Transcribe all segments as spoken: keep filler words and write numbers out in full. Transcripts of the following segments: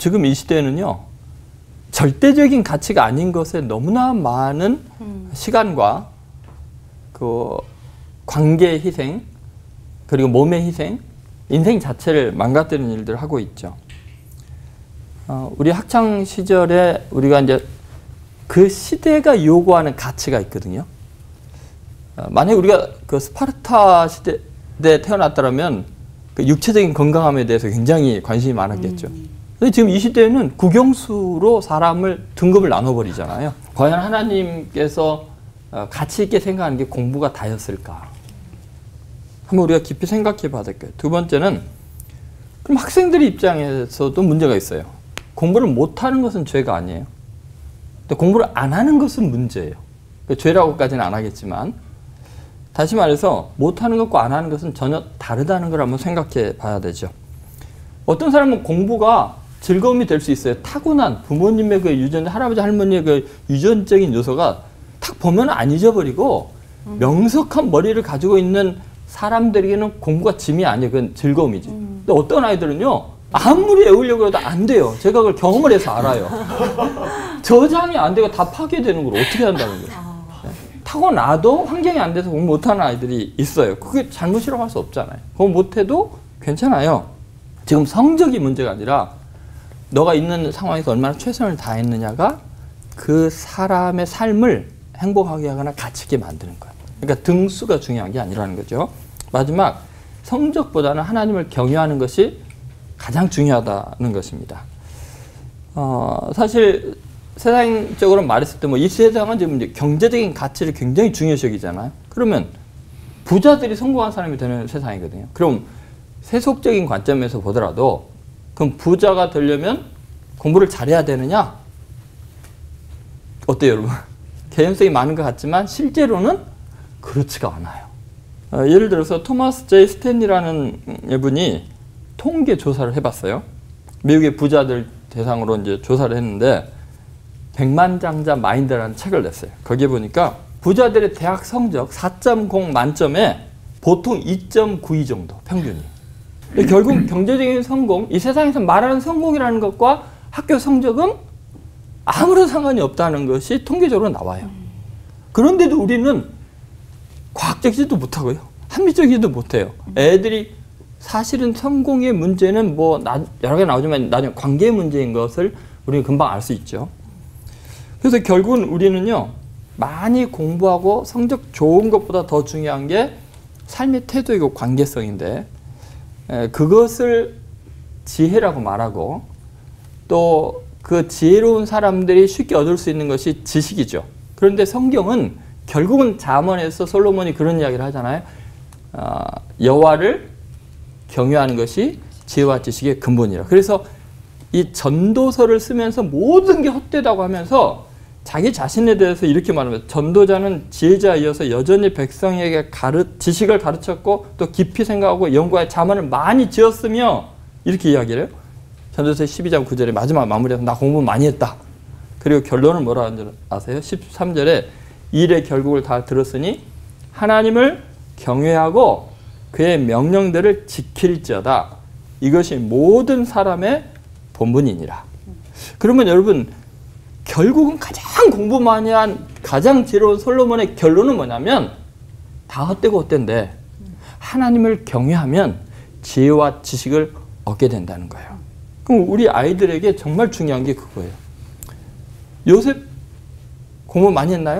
지금 이 시대에는요, 절대적인 가치가 아닌 것에 너무나 많은 음. 시간과 그 관계의 희생, 그리고 몸의 희생, 인생 자체를 망가뜨리는 일들을 하고 있죠. 어, 우리 학창 시절에 우리가 이제 그 시대가 요구하는 가치가 있거든요. 어, 만약에 우리가 그 스파르타 시대에 태어났다면 그 육체적인 건강함에 대해서 굉장히 관심이 많았겠죠. 음. 근데 지금 이 시대에는 국영수로 사람을 등급을 나눠버리잖아요. 과연 하나님께서 가치 있게 생각하는 게 공부가 다였을까? 한번 우리가 깊이 생각해 봐야 될 거예요. 두 번째는, 그럼 학생들의 입장에서도 문제가 있어요. 공부를 못하는 것은 죄가 아니에요. 근데 공부를 안 하는 것은 문제예요. 그러니까 죄라고까지는 안 하겠지만, 다시 말해서 못하는 것과 안 하는 것은 전혀 다르다는 걸 한번 생각해 봐야 되죠. 어떤 사람은 공부가 즐거움이 될 수 있어요. 타고난 부모님의 그 유전, 할아버지 할머니의 그 유전적인 요소가 딱 보면 안 잊어버리고 음. 명석한 머리를 가지고 있는 사람들에게는 공부가 짐이 아니에요. 그건 즐거움이지. 음. 근데 어떤 아이들은요, 아무리 애우려고 해도 안 돼요. 제가 그걸 경험을 해서 알아요. 저장이 안 되고 다 파괴되는 걸 어떻게 한다는 거예요. 네. 타고나도 환경이 안 돼서 공부 못하는 아이들이 있어요. 그게 잘못이라고 할 수 없잖아요. 그거 못해도 괜찮아요. 지금 성적이 문제가 아니라 너가 있는 상황에서 얼마나 최선을 다했느냐가 그 사람의 삶을 행복하게 하거나 가치 있게 만드는 거예요. 그러니까 등수가 중요한 게 아니라는 거죠. 마지막, 성적보다는 하나님을 경외하는 것이 가장 중요하다는 것입니다. 어, 사실 세상적으로 말했을 때 뭐 이 세상은 지금 이제 경제적인 가치를 굉장히 중요시 여기잖아요. 그러면 부자들이 성공한 사람이 되는 세상이거든요. 그럼 세속적인 관점에서 보더라도 그럼 부자가 되려면 공부를 잘해야 되느냐? 어때요, 여러분? 개연성이 많은 것 같지만 실제로는 그렇지가 않아요. 어, 예를 들어서 토마스 제이 스탠리라는 분이 통계 조사를 해봤어요. 미국의 부자들 대상으로 이제 조사를 했는데 백만장자 마인드라는 책을 냈어요. 거기에 보니까 부자들의 대학 성적 사 점 공 만점에 보통 이 점 구이 정도 평균이. 결국 경제적인 성공, 이 세상에서 말하는 성공이라는 것과 학교 성적은 아무런 상관이 없다는 것이 통계적으로 나와요. 그런데도 우리는 과학적이지도 못하고요. 합리적이지도 못해요. 애들이 사실은 성공의 문제는 뭐 여러 개 나오지만 나중에 관계의 문제인 것을 우리는 금방 알 수 있죠. 그래서 결국은 우리는요, 많이 공부하고 성적 좋은 것보다 더 중요한 게 삶의 태도이고 관계성인데, 에, 그것을 지혜라고 말하고 또 그 지혜로운 사람들이 쉽게 얻을 수 있는 것이 지식이죠. 그런데 성경은 결국은 잠언에서 솔로몬이 그런 이야기를 하잖아요. 어, 여호와를 경외하는 것이 지혜와 지식의 근본이라. 그래서 이 전도서를 쓰면서 모든 게 헛되다고 하면서 자기 자신에 대해서 이렇게 말합니다. 전도자는 지혜자이어서 여전히 백성에게 가르, 지식을 가르쳤고 또 깊이 생각하고 연구하여 자문을 많이 지었으며 이렇게 이야기를 해요. 전도서 십이 장 구 절에 마지막 마무리에서 나 공부 많이 했다. 그리고 결론은 뭐라 하는지 아세요? 십삼 절에 일의 결국을 다 들었으니 하나님을 경외하고 그의 명령들을 지킬지어다. 이것이 모든 사람의 본분이니라. 그러면 여러분, 결국은 가장 공부 많이 한 가장 지혜로운 솔로몬의 결론은 뭐냐면 다 헛되고 헛된데 하나님을 경외하면 지혜와 지식을 얻게 된다는 거예요. 그럼 우리 아이들에게 정말 중요한 게 그거예요. 요셉 공부 많이 했나요?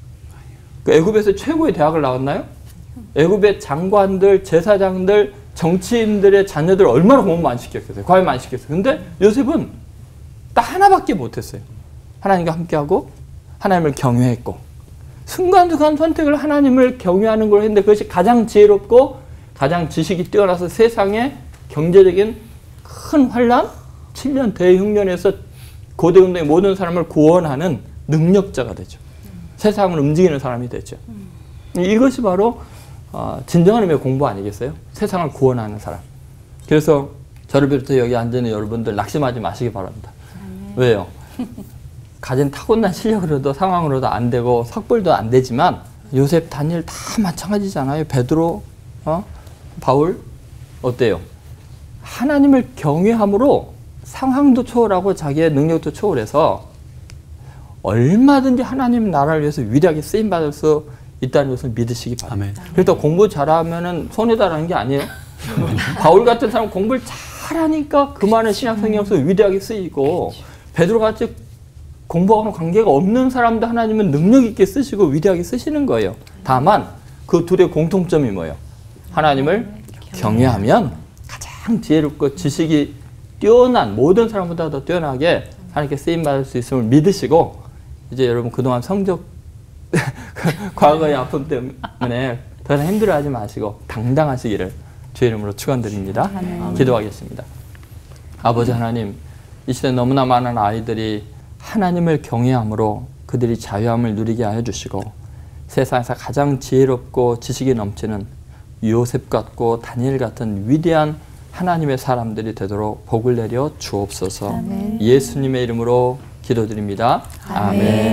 그 애굽에서 최고의 대학을 나왔나요? 애굽의 장관들, 제사장들, 정치인들의 자녀들 얼마나 공부 많이 시켰겠어요? 과연 많이 시켰어요. 근데 요셉은 딱 하나밖에 못했어요. 하나님과 함께하고 하나님을 경외했고 순간순간 선택을 하나님을 경외하는 걸 했는데 그것이 가장 지혜롭고 가장 지식이 뛰어나서 세상에 경제적인 큰 환란, 칠 년 대흉년에서 고대 운동의 모든 사람을 구원하는 능력자가 되죠. 음. 세상을 움직이는 사람이 되죠. 음. 이것이 바로 어, 진정한 의미의 공부 아니겠어요? 세상을 구원하는 사람. 그래서 저를 비롯해 여기 앉아있는 여러분들 낙심하지 마시기 바랍니다. 음. 왜요? 가진 타고난 실력으로도 상황으로도 안 되고 삭불도 안 되지만 요셉, 다니엘 다 마찬가지잖아요. 베드로, 어? 바울 어때요? 하나님을 경외함으로 상황도 초월하고 자기의 능력도 초월해서 얼마든지 하나님 나라를 위해서 위대하게 쓰임받을 수 있다는 것을 믿으시기 바랍니다. 그래서 공부 잘하면은 손해다라는 게 아니에요. 바울 같은 사람 공부를 잘하니까 그만의 신약 성경에서 위대하게 쓰이고, 베드로 같이 공부하고는 관계가 없는 사람도 하나님은 능력 있게 쓰시고 위대하게 쓰시는 거예요. 다만 그 둘의 공통점이 뭐예요? 하나님을 경외하면 가장 지혜롭고 지식이 뛰어난, 모든 사람보다 더 뛰어나게 하나님께 쓰임받을 수 있음을 믿으시고, 이제 여러분 그동안 성적 과거의 아픔 때문에 더 이상 힘들어하지 마시고 당당하시기를 주의 이름으로 축원드립니다. 기도하겠습니다. 아버지 하나님, 이 시대 너무나 많은 아이들이 하나님을 경외함으로 그들이 자유함을 누리게 하여 주시고, 세상에서 가장 지혜롭고 지식이 넘치는 요셉 같고 다니엘 같은 위대한 하나님의 사람들이 되도록 복을 내려 주옵소서. 아멘. 예수님의 이름으로 기도드립니다. 아멘.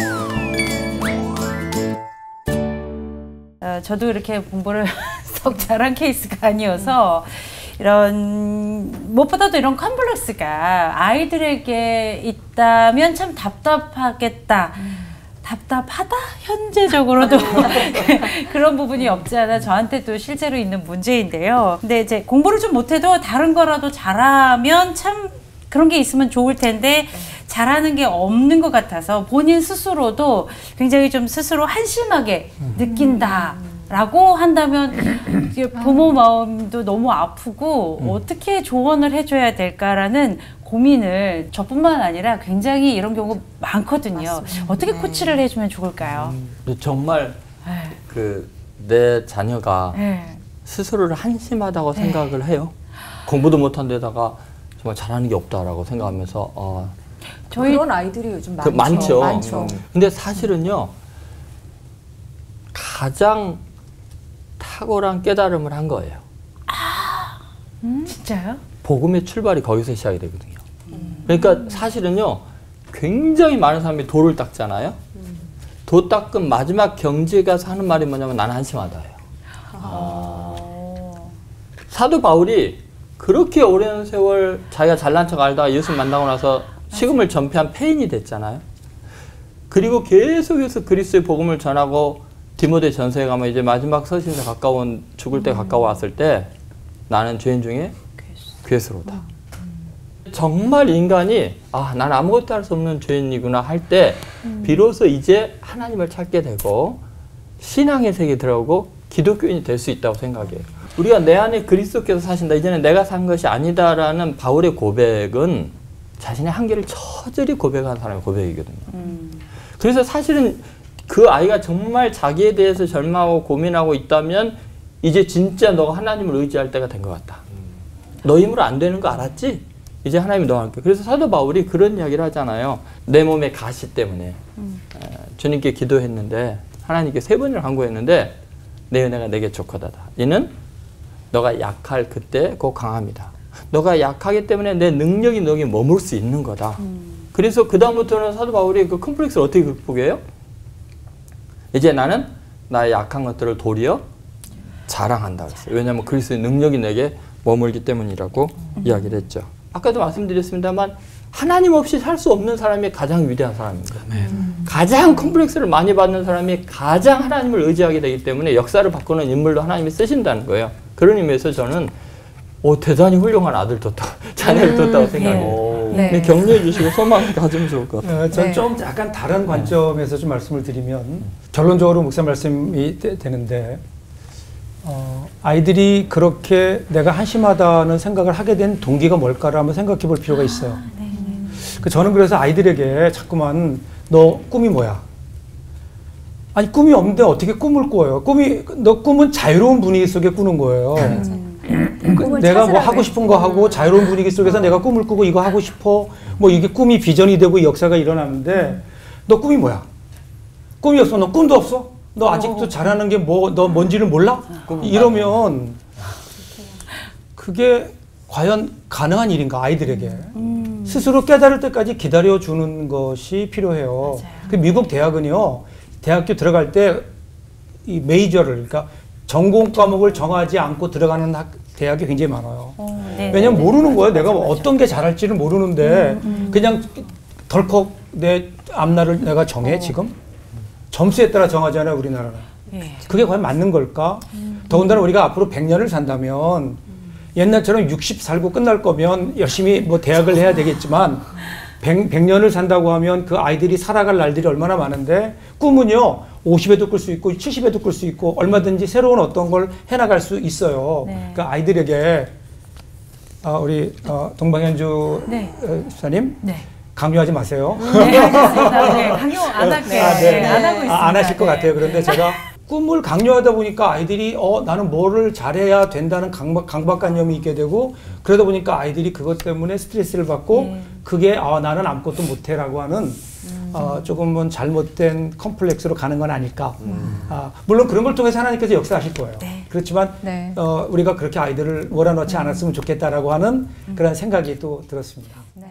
어, 저도 이렇게 공부를 썩 잘한 케이스가 아니어서 이런, 무엇보다도 이런 컴플렉스가 아이들에게 있다면 참 답답하겠다. 음. 답답하다? 현재적으로도 그런 부분이 없지 않아 저한테도 실제로 있는 문제인데요. 근데 이제 공부를 좀 못해도 다른 거라도 잘하면 참 그런 게 있으면 좋을 텐데 잘하는 게 없는 것 같아서 본인 스스로도 굉장히 좀 스스로 한심하게 느낀다. 라고 한다면 부모 마음도 너무 아프고 음. 어떻게 조언을 해줘야 될까라는 고민을 저뿐만 아니라 굉장히 이런 경우 많거든요. 맞습니다. 어떻게 코치를 네. 해주면 좋을까요? 음, 정말 그 내 자녀가 네. 스스로를 한심하다고 네. 생각을 해요. 공부도 못한 데다가 정말 잘하는 게 없다라고 생각하면서 어, 저희 그런 아이들이 요즘 많죠. 그 많죠. 많죠. 음. 근데 사실은요, 가장 탁월한 깨달음을 한 거예요. 아, 음? 진짜요? 복음의 출발이 거기서 시작이 되거든요. 음. 그러니까 사실은요, 굉장히 많은 사람이 도를 닦잖아요. 음. 도 닦은 마지막 경지에 가서 하는 말이 뭐냐면 나는 한심하다예요. 아. 사도 바울이 그렇게 오랜 세월 자기가 잘난 척 알다가 예수 만나고 나서 식음을 전폐한 폐인이 됐잖아요. 그리고 계속해서 그리스도의 복음을 전하고 디모데 전서에 가면 이제 마지막 서신에 가까운 죽을 때 음. 가까워왔을 때 나는 죄인 중에 괴수로다. 음. 정말 인간이 아, 난 아무것도 할 수 없는 죄인이구나 할 때 음. 비로소 이제 하나님을 찾게 되고 신앙의 세계에 들어오고 기독교인이 될 수 있다고 생각해요. 우리가 내 안에 그리스도께서 사신다. 이제는 내가 산 것이 아니다라는 바울의 고백은 자신의 한계를 처절히 고백한 사람의 고백이거든요. 음. 그래서 사실은 그 아이가 정말 자기에 대해서 절망하고 고민하고 있다면 이제 진짜 너가 하나님을 의지할 때가 된 것 같다. 너 힘으로 안 되는 거 알았지? 이제 하나님이 너와 함께. 그래서 사도 바울이 그런 이야기를 하잖아요. 내 몸의 가시 때문에 음. 에, 주님께 기도했는데 하나님께 세 번을 간구했는데 내 은혜가 내게 족하다다. 이는 너가 약할 그때 곧 강함이다. 너가 약하기 때문에 내 능력이 너에게 머물 수 있는 거다. 음. 그래서 그 다음부터는 사도 바울이 그 컴플렉스를 어떻게 극복해요? 이제 나는 나의 약한 것들을 도리어 자랑한다 그랬어요. 왜냐하면 그리스도의 능력이 내게 머물기 때문이라고 음. 이야기를 했죠. 아까도 말씀드렸습니다만 하나님 없이 살 수 없는 사람이 가장 위대한 사람입니다. 음. 가장 컴플렉스를 많이 받는 사람이 가장 하나님을 의지하게 되기 때문에 역사를 바꾸는 인물로 하나님이 쓰신다는 거예요. 그런 의미에서 저는 오, 대단히 훌륭한 아들 뒀다, 자녀를 뒀다고 음, 생각해요. 네. 네. 격려해 주시고 소망을 가지면 좋을 것 같아요. 어, 전 좀 네. 약간 다른 관점에서 좀 말씀을 드리면 결론적으로 목사 말씀이 되, 되는데 어, 아이들이 그렇게 내가 한심하다는 생각을 하게 된 동기가 뭘까를 한번 생각해 볼 필요가 있어요. 아, 네. 그 저는 그래서 아이들에게 자꾸만 너 꿈이 뭐야? 아니 꿈이 없는데 어떻게 꿈을 꿔요? 꿈이 너 꿈은 자유로운 분위기 속에 꾸는 거예요. 음. 내가 뭐 하고 싶은 거 하고 자유로운 분위기 속에서 어. 내가 꿈을 꾸고 이거 하고 싶어 뭐 이게 꿈이 비전이 되고 역사가 일어나는데 음. 너 꿈이 뭐야? 꿈이 없어? 너 꿈도 없어? 너 어. 아직도 잘하는 게 뭐 너 뭔지를 몰라? 어. 이러면 그게 과연 가능한 일인가 아이들에게 음. 스스로 깨달을 때까지 기다려주는 것이 필요해요. 그 미국 대학은요 대학교 들어갈 때 이 메이저를 그러니까 전공 과목을 정하지 않고 들어가는 학, 대학이 굉장히 많아요. 어, 네, 왜냐면 네, 모르는 네, 거예요. 맞아, 내가 맞아. 어떤 게 잘할지를 모르는데 음, 음. 그냥 덜컥 내 앞날을 내가 정해 어. 지금 점수에 따라 정하잖아요, 우리나라는. 예. 그게 과연 맞는 걸까? 음. 더군다나 우리가 앞으로 백 년을 산다면 음. 옛날처럼 육십 살고 끝날 거면 열심히 뭐 대학을 해야 되겠지만 백, 백 년을 산다고 하면 그 아이들이 살아갈 날들이 얼마나 많은데 꿈은요 오십에도 꿀 수 있고 칠십에도 꿀 수 있고 얼마든지 새로운 어떤 걸 해나갈 수 있어요. 네. 그 아이들에게 어, 우리 어, 동방현주 네. 어, 수사님 네. 강요하지 마세요. 네, 알겠습니다. 네, 강요 안 할게요. 아, 네. 네, 안 하고 있습니다. 아, 안 하실 것 네. 같아요. 그런데 제가 꿈을 강요하다 보니까 아이들이 어 나는 뭐를 잘해야 된다는 강박, 강박관념이 있게 되고 그러다 보니까 아이들이 그것 때문에 스트레스를 받고 네. 그게 아 나는 아무것도 못해라고 하는 음. 어, 조금은 잘못된 컴플렉스로 가는 건 아닐까. 음. 아, 물론 그런 걸 통해서 하나님께서 역사하실 거예요. 네. 그렇지만 네. 어, 우리가 그렇게 아이들을 몰아넣지 않았으면 좋겠다라고 하는 그런 생각이 또 들었습니다. 네.